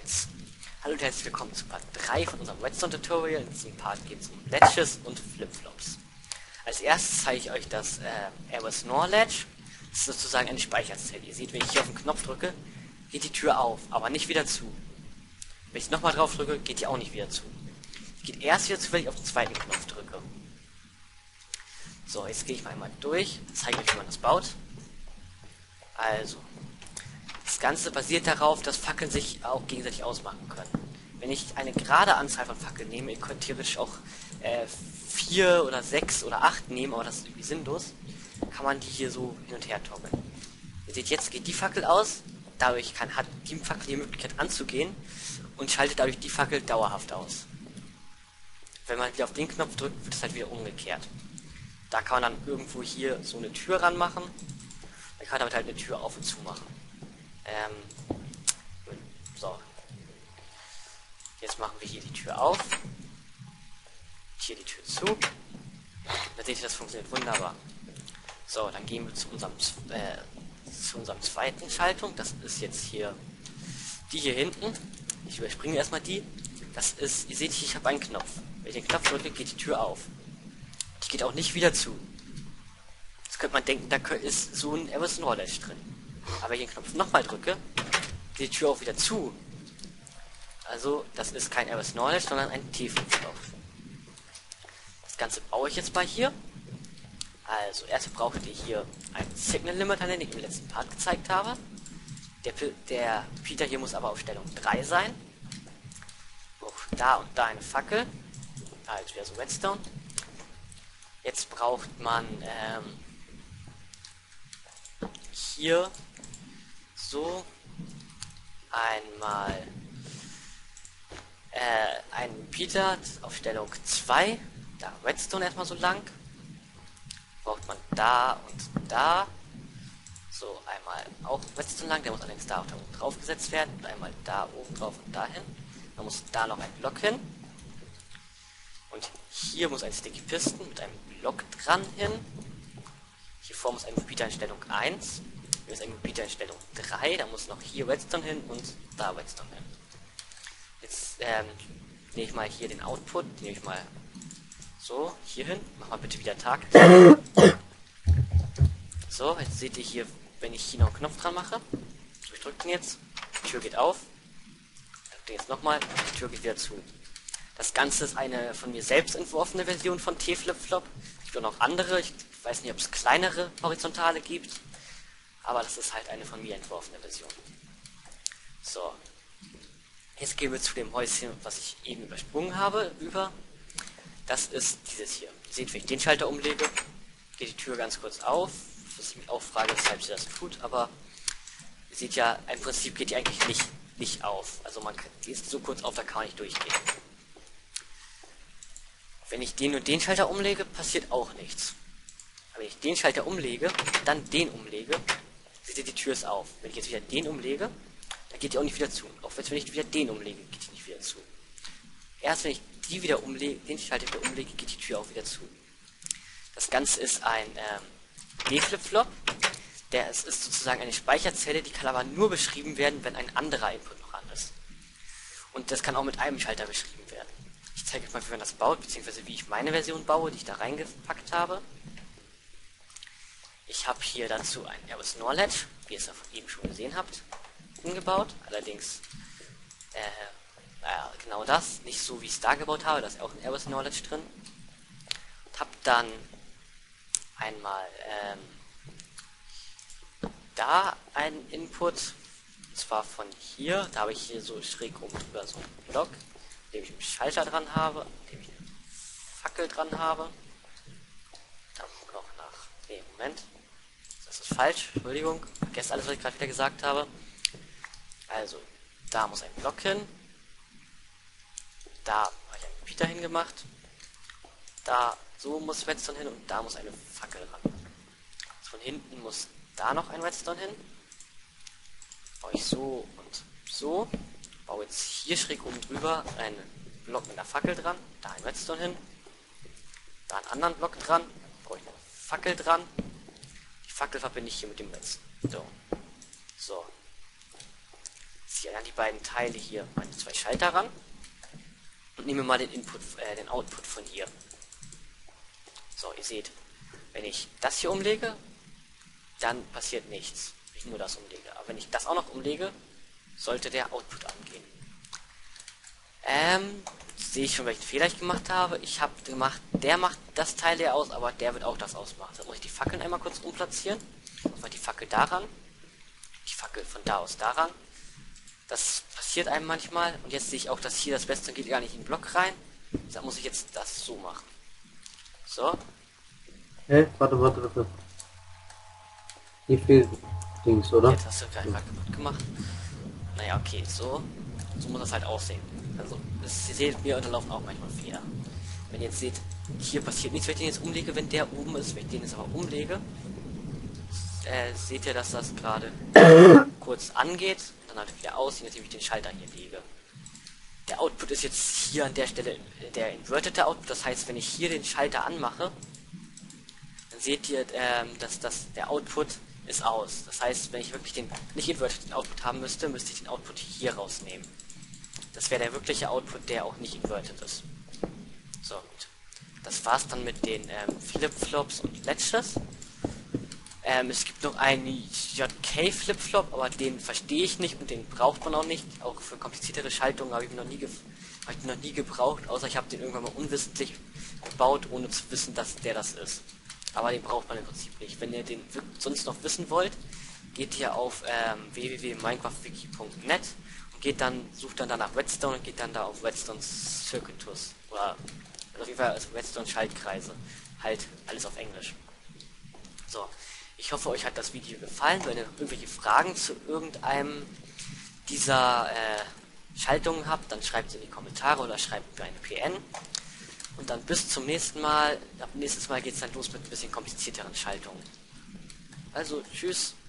1. Hallo und herzlich willkommen zu Part 3 von unserem Redstone-Tutorial. In diesem Part geht es um Ledges und Flipflops. Als erstes zeige ich euch das Aerosnore Ledge. Das ist sozusagen eine Speicherzelle. Ihr seht, wenn ich hier auf den Knopf drücke, geht die Tür auf, aber nicht wieder zu. Wenn ich nochmal drauf drücke, geht die auch nicht wieder zu. Die geht erst wieder zu, wenn ich auf den zweiten Knopf drücke. So, jetzt gehe ich mal einmal durch, zeige euch, wie man das baut. Also, das Ganze basiert darauf, dass Fackeln sich auch gegenseitig ausmachen können. Wenn ich eine gerade Anzahl von Fackeln nehme, ihr könnt theoretisch auch 4 oder 6 oder 8 nehmen, aber das ist irgendwie sinnlos, kann man die hier so hin und her toggeln. Ihr seht, jetzt geht die Fackel aus, dadurch hat die Fackel die Möglichkeit anzugehen und schaltet dadurch die Fackel dauerhaft aus. Wenn man wieder auf den Knopf drückt, wird es halt wieder umgekehrt. Da kann man dann irgendwo hier so eine Tür ranmachen, dann kann man damit halt eine Tür auf und zu machen. So. Jetzt machen wir hier die Tür auf. Hier die Tür zu. Da seht ihr, das funktioniert wunderbar. So, dann gehen wir zu unserem zweiten Schaltung. Das ist jetzt hier die hier hinten. Ich überspringe erstmal die. Das ist, ihr seht hier, ich habe einen Knopf. Wenn ich den Knopf drücke, geht die Tür auf. Die geht auch nicht wieder zu. Jetzt könnte man denken, da ist so ein Aerosnore Ledge drin. Aber wenn ich den Knopf nochmal drücke, geht die Tür auch wieder zu. Also, das ist kein Aerosnore Ledge, sondern ein T-Flip-Flop. Das Ganze baue ich jetzt mal hier. Also, erst braucht ihr hier einen Signal Limiter, den ich im letzten Part gezeigt habe. Der Repeater hier muss aber auf Stellung 3 sein. Auch da und da eine Fackel. Da jetzt wieder so Redstone. Jetzt braucht man hier so einmal einen Repeater auf Stellung 2, da Redstone erstmal so lang, braucht man da und da, so einmal auch Redstone lang, der muss allerdings da oben drauf gesetzt werden, und einmal da oben drauf und dahin, dann muss da noch ein Block hin, und hier muss ein Sticky Piston mit einem Block dran hin, hier vor muss ein Repeater in Stellung 1, hier ist ein Repeater in Stellung 3, da muss noch hier Redstone hin und da Redstone hin. Jetzt nehme ich mal hier den Output, den nehme ich mal so hier hin, mach mal bitte wieder Tag. So, jetzt seht ihr hier, wenn ich hier noch einen Knopf dran mache, ich drücke den jetzt, die Tür geht auf, drücke den jetzt nochmal, die Tür geht wieder zu. Das Ganze ist eine von mir selbst entworfene Version von T-Flip-Flop. Es gibt auch noch andere, ich weiß nicht, ob es kleinere horizontale gibt, aber das ist halt eine von mir entworfene Version. So, jetzt gehen wir zu dem Häuschen, was ich eben übersprungen habe, über. Das ist dieses hier. Ihr seht, wenn ich den Schalter umlege, geht die Tür ganz kurz auf, was ich mich auch frage, weshalb sie das tut, aber ihr seht ja, im Prinzip geht die eigentlich nicht auf. Also die ist so kurz auf, da kann man nicht durchgehen. Wenn ich den und den Schalter umlege, passiert auch nichts. Aber wenn ich den Schalter umlege, dann den umlege, seht ihr, die Tür ist auf. Wenn ich jetzt wieder den umlege, dann geht die auch nicht wieder zu. Auch wenn ich wieder den umlege, geht die nicht wieder zu. Erst wenn ich die wieder umlege, den Schalter wieder umlege, geht die Tür auch wieder zu. Das Ganze ist ein D-Flip-Flop. Es ist sozusagen eine Speicherzelle, die kann aber nur beschrieben werden, wenn ein anderer Input noch an ist. Und das kann auch mit einem Schalter beschrieben werden. Ich zeige euch mal, wie man das baut, beziehungsweise wie ich meine Version baue, die ich da reingepackt habe. Ich habe hier dazu ein Aerosnore Ledge, wie ihr es eben schon gesehen habt, umgebaut. Allerdings genau das, nicht so wie ich es da gebaut habe, da ist auch ein Aerosnore Ledge drin. Und habe dann einmal da einen Input, und zwar von hier, da habe ich hier so schräg oben drüber so einen Block, in dem ich einen Schalter dran habe, in dem ich eine Fackel dran habe. Dann noch Moment. Das ist falsch, Entschuldigung, vergesst alles, was ich gerade wieder gesagt habe. Also, da muss ein Block hin. Da habe ich einen Repeater hingemacht. Da, so muss Redstone hin und da muss eine Fackel ran. Also von hinten muss da noch ein Redstone hin. Baue ich so und so. Baue jetzt hier schräg oben drüber einen Block mit einer Fackel dran. Da ein Redstone hin. Da einen anderen Block dran. Baue ich eine Fackel dran. Die Fackel verbinde ich hier mit dem Redstone. So. ziehe an die beiden Teile hier meine zwei Schalter ran und nehme mal den den Output von hier. So, ihr seht, wenn ich das hier umlege, dann passiert nichts. Wenn ich nur das umlege. Aber wenn ich das auch noch umlege, sollte der Output angehen. Sehe ich schon, welchen Fehler ich gemacht habe. Ich habe gemacht, der macht das Teil hier aus, aber der wird auch das ausmachen. Da muss ich die Fackeln einmal kurz umplatzieren. Das war die Fackel daran. Die Fackel von da aus daran. Das passiert einem manchmal. Und jetzt sehe ich auch, dass hier das Beste geht gar nicht in den Block rein. Da muss ich jetzt das so machen. So. Hä? Warte. Hier fehlt Dings, oder? Jetzt hast du gleich mal kaputt gemacht. Naja, okay, so muss das halt aussehen. Also, ihr seht, mir unterlaufen auch manchmal Fehler. Wenn ihr jetzt seht, hier passiert nichts, wenn ich den jetzt umlege, wenn der oben ist. Wenn ich den jetzt aber umlege, seht ihr, dass das gerade kurz angeht und dann halt wieder aus, indem ich den Schalter hier lege. Der Output ist jetzt hier an der Stelle der invertete Output. Das heißt, wenn ich hier den Schalter anmache, dann seht ihr, dass der Output ist aus. Das heißt, wenn ich wirklich den nicht inverteten Output haben müsste ich den Output hier rausnehmen. Das wäre der wirkliche Output, der auch nicht inverted ist. So, gut. Das war's dann mit den Flip-Flops und Latches. Es gibt noch einen JK Flip-Flop, aber den verstehe ich nicht und den braucht man auch nicht. Auch für kompliziertere Schaltungen habe ich noch nie gebraucht, außer ich habe den irgendwann mal unwissentlich gebaut, ohne zu wissen, dass der das ist. Aber den braucht man im Prinzip nicht. Wenn ihr den sonst noch wissen wollt, geht ihr auf www.minecraftwiki.net und sucht dann nach Redstone und geht dann da auf Redstone Circuitous. Oder auf jeden Fall Redstone Schaltkreise. Halt alles auf Englisch. So, ich hoffe, euch hat das Video gefallen. Wenn ihr noch irgendwelche Fragen zu irgendeinem dieser Schaltungen habt, dann schreibt sie in die Kommentare oder schreibt mir eine PN. Und dann bis zum nächsten Mal. Ab nächstes Mal geht es dann los mit ein bisschen komplizierteren Schaltungen. Also, tschüss.